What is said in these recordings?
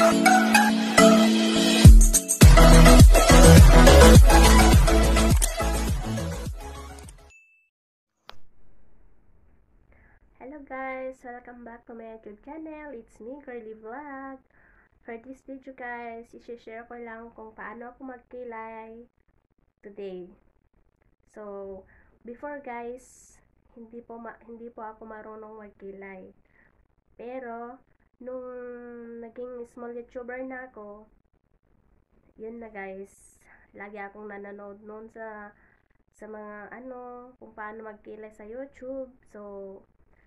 Hello guys! Welcome back to my YouTube channel. It's me, Girly Vlog. For this video guys, isi-share ko lang kung paano ako magkilay today. So, before guys, hindi po ako marunong magkilay. Pero, nung naging small YouTuber na ako, yun na guys, lagi akong nanonood noon sa mga kung paano magkilay sa YouTube. So,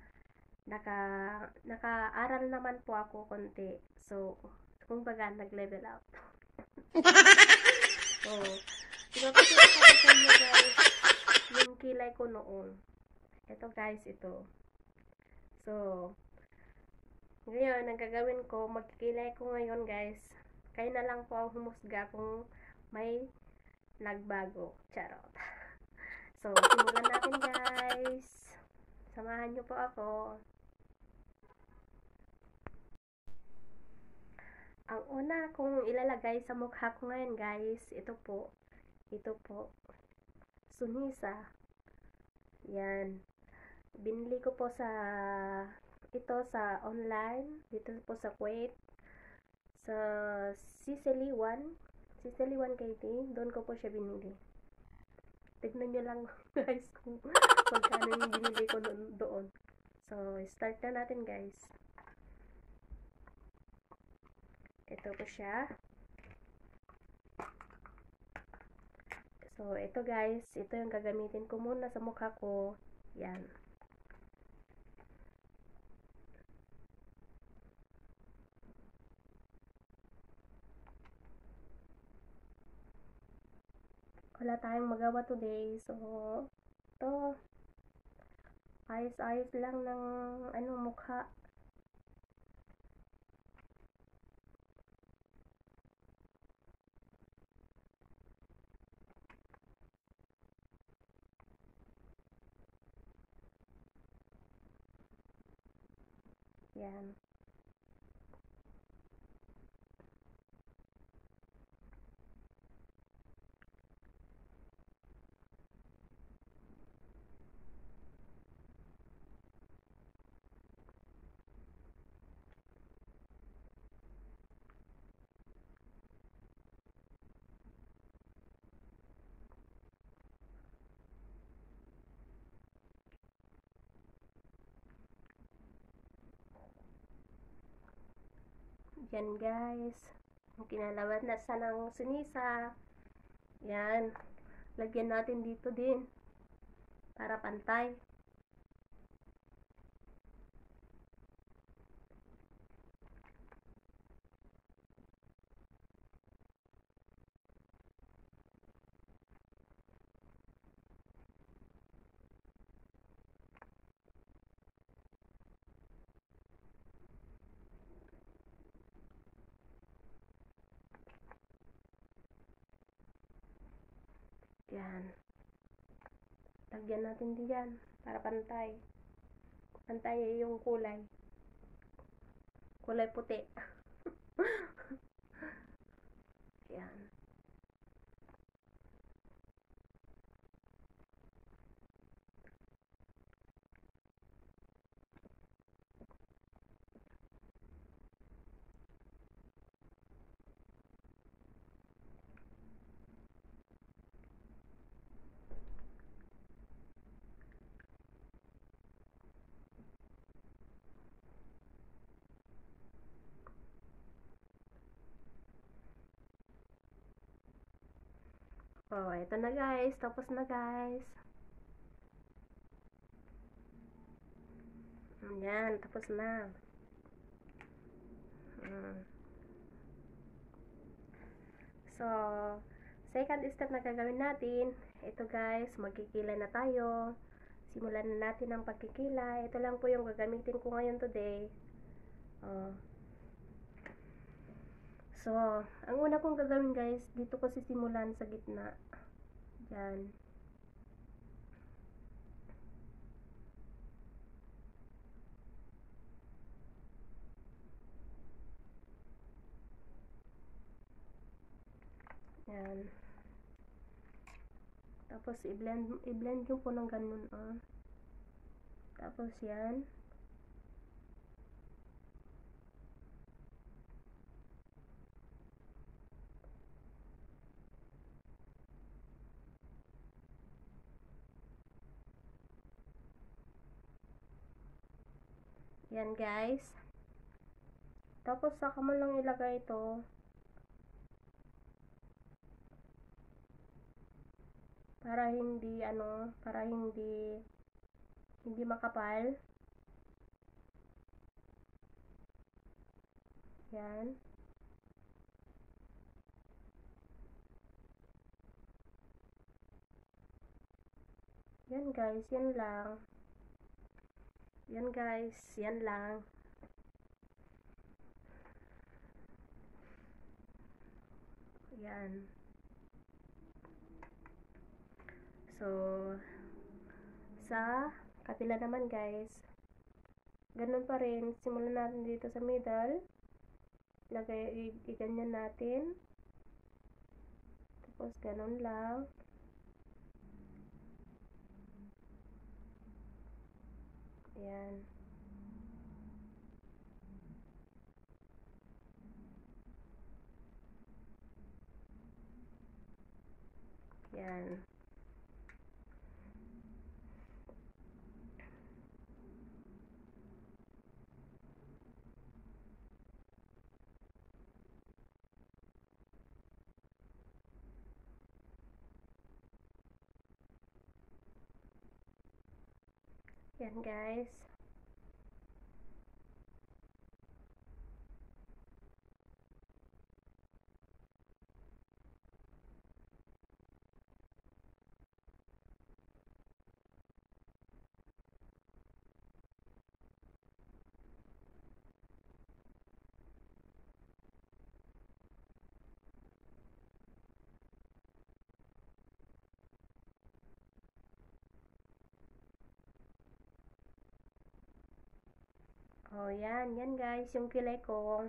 naka-aral naman po ako konti. So, kumbaga, nag-level up. So, ipapakita ko sa inyo guys, yung kilay ko noon. Ito guys, ito. So, ngayon, ang gagawin ko, magkikilay ko ngayon guys. Kayo na lang po ang humusga kung may nagbago. Charot. So, simulan natin guys. Samahan nyo po ako. Ang una kong ilalagay sa mukha ko ngayon guys, ito po, Sunisa. Yan. Binili ko po sa online, dito po sa Kuwait, sa Sicily One KT, doon ko po siya binili. Tignan nyo lang guys kung magkano yung binili ko doon. So, start na natin guys. Ito po siya. So, ito guys, ito yung gagamitin ko muna sa mukha ko. Yan. Wala tayong magawa today. So, ito. Ayos-ayos lang ng mukha. Yan. Yan guys. Ang kinalaban na sa ng Sunisa. Yan. Lagyan natin dito din. Para pantay. Yan. Lagyan natin din yan. Para pantay. Pantay yung kulay. Kulay puti. Yan. Oh, ito na guys. Tapos na guys. Ayan, tapos na. So, second step na gagawin natin. Ito guys, magkikilay na tayo. Simulan na natin ang pagkikilay. Ito lang po yung gagamitin ko ngayon today. So, ang una kong gagawin guys, dito ko sisimulan sa gitna. Yan. Yan. Tapos, i-blend nyo po ng ganun, Tapos, yan. Yan, guys. Tapos, saka mo lang ilagay ito. Para hindi, hindi makapal. Yan. Yan, guys. Yan lang. Yan, guys. Yan lang. Yan. So, sa kapila naman, guys, ganun pa rin. Simulan natin dito sa middle. Iganyan natin. Tapos, ganun lang. Yan. Yan. Yan, guys. Oh, yan. Yan, guys. Yung kilay ko.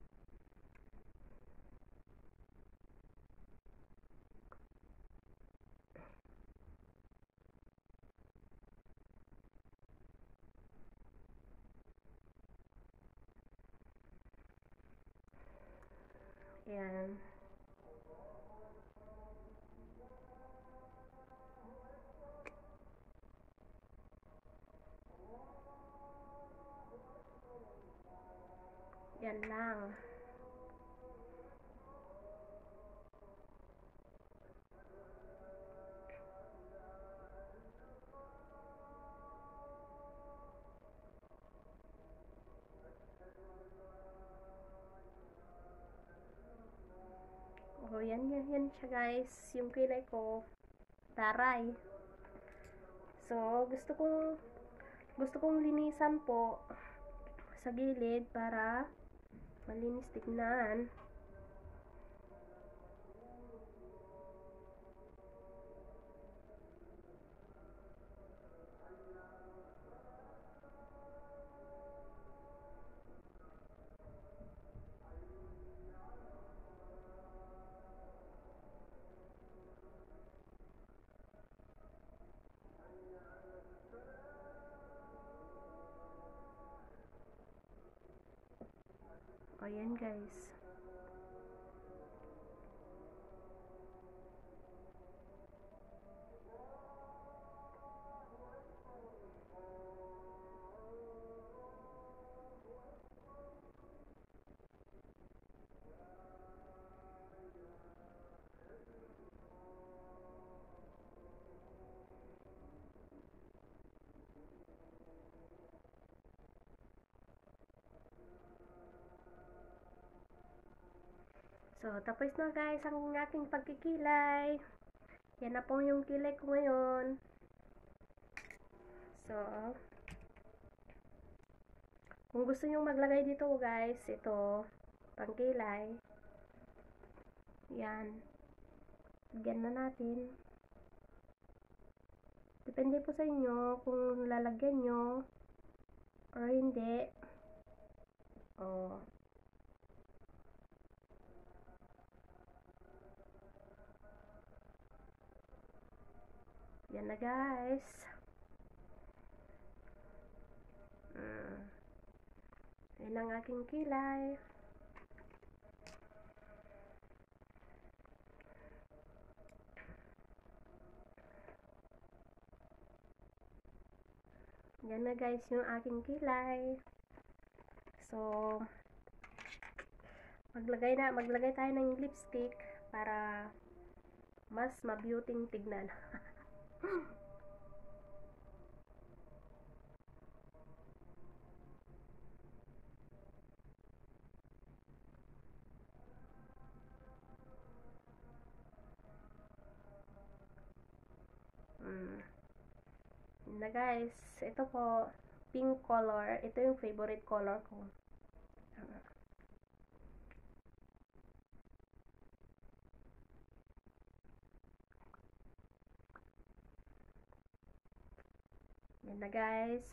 Yan. Yan lang. Oh, yan siya, guys. Yung kilay ko. Taray. So, gusto kong linisan po sa gilid para malinis tignan. O, yan, guys. So, tapos na, guys, ang aking pagkikilay. Yan na po yung kilay ko ngayon. So, kung gusto nyo maglagay dito, guys, ito, pangkilay. Yan. Lagyan na natin. Depende po sa inyo kung lalagyan nyo or hindi. Oh. Yan na guys. Yan ang aking kilay. Yan na guys yung aking kilay. So, maglagay tayo ng lipstick para mas ma-beauty tignan. Na guys, ito po pink color. Ito yung favorite color ko. Yan na guys.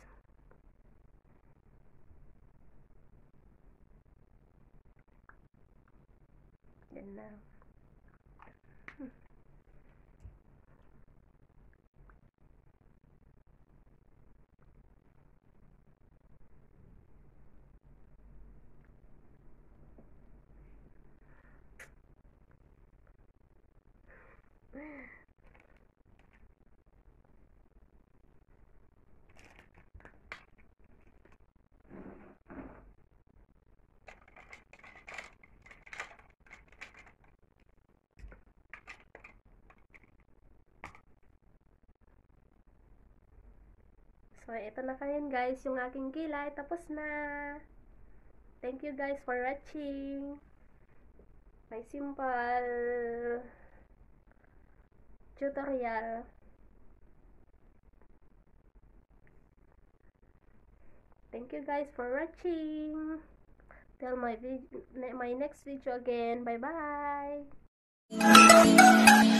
Yan na. So, ito na kayo guys, yung aking kilay. Tapos na. Thank you guys for watching. My simple tutorial. Thank you guys for watching. Till my next video again. Bye bye.